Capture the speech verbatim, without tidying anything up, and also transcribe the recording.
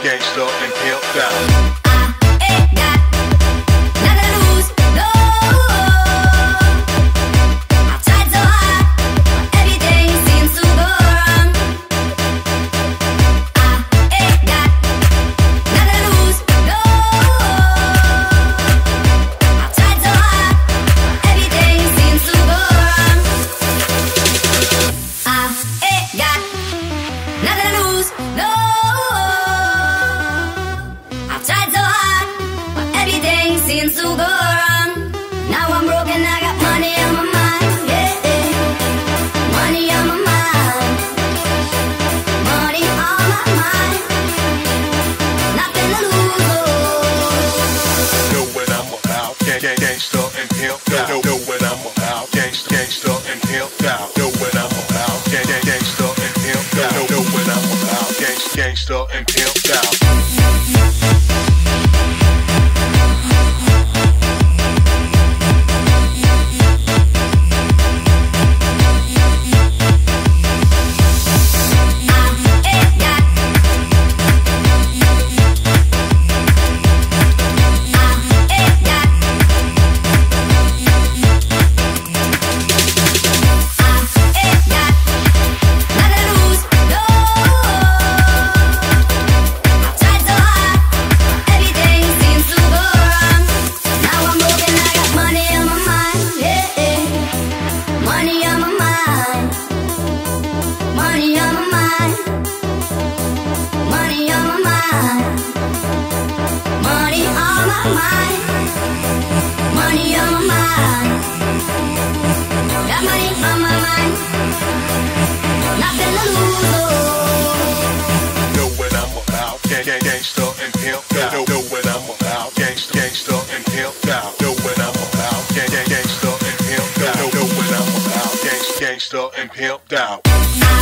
gangsta and pimped out. Seems to go wrong. Now I'm broken, I got money on my mind, yeah, yeah. Money on my mind. Money on my mind. Nothing to lose, oh. Know when I'm about, gang, gang, gangsta and pimped out. Know, know when I'm about, gangsta, gangsta and pimped out. Know when I'm about, gang, gang, gangsta and pimped out. Know, know when I'm about, gangsta, gangsta and pimped out. Gangsta and pimped out. Know, know when I'm about, gangsta, gangsta and pimped out. Know when I'm about, gang, gang, gangsta and pimped out. Know, know when I'm about, gangsta, gangsta and pimped out.